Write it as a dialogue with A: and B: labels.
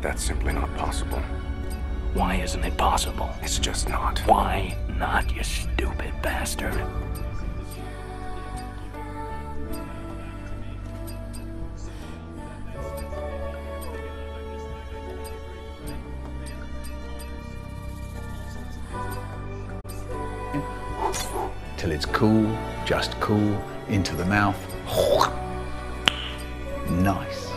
A: that's simply not possible.
B: Why isn't it possible?
A: It's just not.
B: Why not, you stupid bastard?
C: Till it's cool, just cool, into the mouth. Nice.